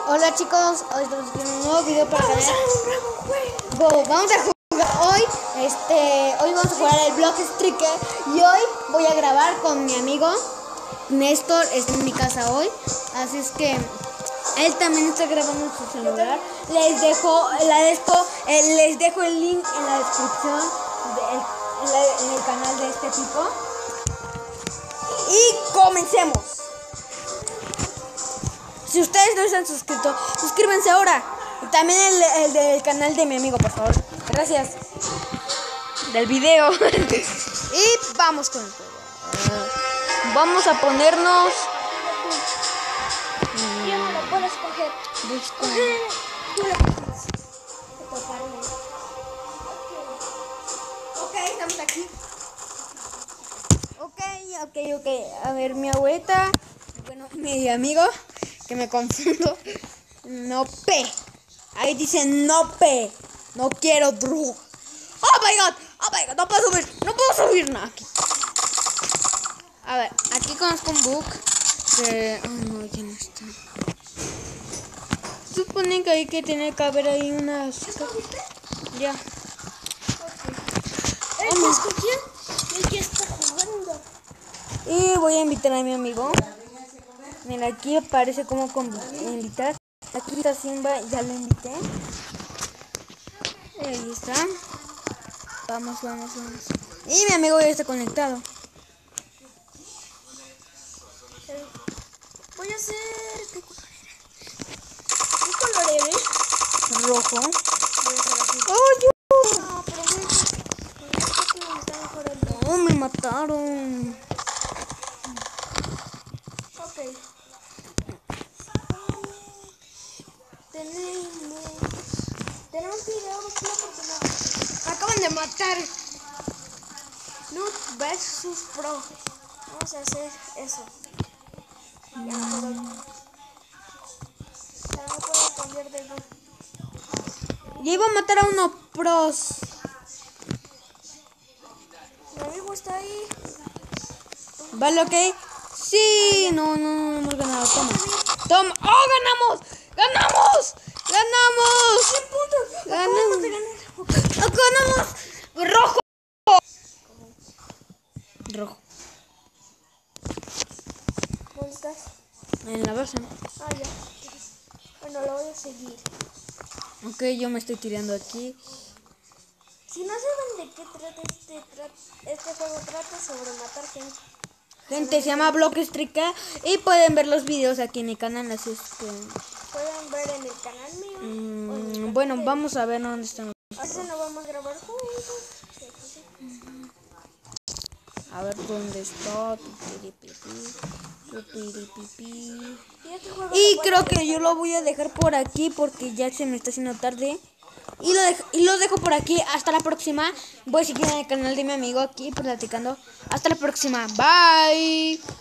Hola chicos, hoy estamos haciendo un nuevo video para el canal. Vamos a jugar hoy vamos a jugar el Block Striker y hoy voy a grabar con mi amigo Néstor. Está en mi casa hoy, así es que él también está grabando en su celular. Les dejo el link en la descripción en el canal de este tipo. Y comencemos. Si ustedes no se han suscrito, suscríbanse ahora. Y también el del canal de mi amigo, por favor. Gracias. Del video. Y vamos con el juego. Vamos a ponernos. Yo no lo puedo escoger. Busca. Tú lo puedes. Ok, estamos aquí. Ok. A ver, mi abuelita. Bueno, mi amigo. Que me confundo. No P. Ahí dice no P. No quiero drug. Oh my god. No puedo subir nada aquí. A ver, aquí conozco un bug. Que. Oh no, ya no está. Suponen que hay que tiene que haber ahí unas. Ya. ¿Me escuché? El que está jugando. Y voy a invitar a mi amigo. Mira, aquí aparece como invitar. Aquí está Simba, ya lo invité. Ahí está. Vamos. Y mi amigo ya está conectado. Voy a hacer. ¿Qué color eres? Rojo. Voy a hacer así. ¡Ay, No, pero voy a hacer. Me está mejorando. no! Me mataron. Ok. Tenemos que ir a un club porque no. Acaban de matar. Loot versus Pro. Vamos a hacer eso. Ya no puedo cambiar de loot. Ya iba a matar a uno pros. Mi amigo está ahí. ¿Vale, ok? Sí. No hemos ganado. Toma. ¡Oh, ganamos! ¡Ganamos! ¡Ganamos! ¡Rojo! ¿Dónde estás? En la base. Ah, ya. Bueno, lo voy a seguir. Ok, yo me estoy tirando aquí. Si no saben de qué trata este juego, trata sobre matar gente. Gente, se llama Block Striker y pueden ver los videos aquí en mi canal, así es que... Pueden ver en el canal mío. o en el canal bueno, de- vamos a ver dónde están. Así no vamos a grabar juntos. Sí. A ver dónde está. Y este juego Y lo creo pueden que yo lo voy a dejar por aquí porque ya se me está haciendo tarde. Y lo dejo por aquí. Hasta la próxima. Voy a seguir en el canal de mi amigo aquí platicando. Hasta la próxima. Bye.